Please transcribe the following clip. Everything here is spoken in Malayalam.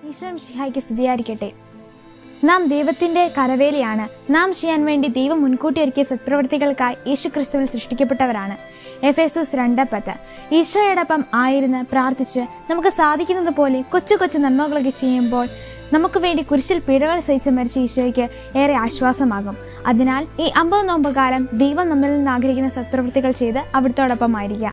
ഈശോ മിശിഹായ്ക്ക് സ്തുതിയായിരിക്കട്ടെ. നാം ദൈവത്തിന്റെ കരവേലയാണ്. നാം ചെയ്യാൻ വേണ്ടി ദൈവം മുൻകൂട്ടി ഒരുക്കിയ സത്പ്രവൃത്തികൾക്കായി യേശുക്രിസ്തുവിൽ സൃഷ്ടിക്കപ്പെട്ടവരാണ്. എഫേസൂസ് 2:10. ഈശോയോടൊപ്പം ആയിരുന്ന് പ്രാർത്ഥിച്ച് നമുക്ക് സാധിക്കുന്നത് പോലെ കൊച്ചു കൊച്ചു നന്മകളൊക്കെ ചെയ്യുമ്പോൾ നമുക്ക് വേണ്ടി കുരിശിൽ പീഡകൾ സഹിച്ച് മരിച്ച ഈശോയ്ക്ക് ഏറെ ആശ്വാസമാകും. അതിനാൽ ഈ 50 നോമ്പ് കാലം ദൈവം നമ്മിൽ നിന്ന് ആഗ്രഹിക്കുന്ന സത്പ്രവൃത്തികൾ ചെയ്ത് അവിടുത്തോടൊപ്പം ആയിരിക്കാം.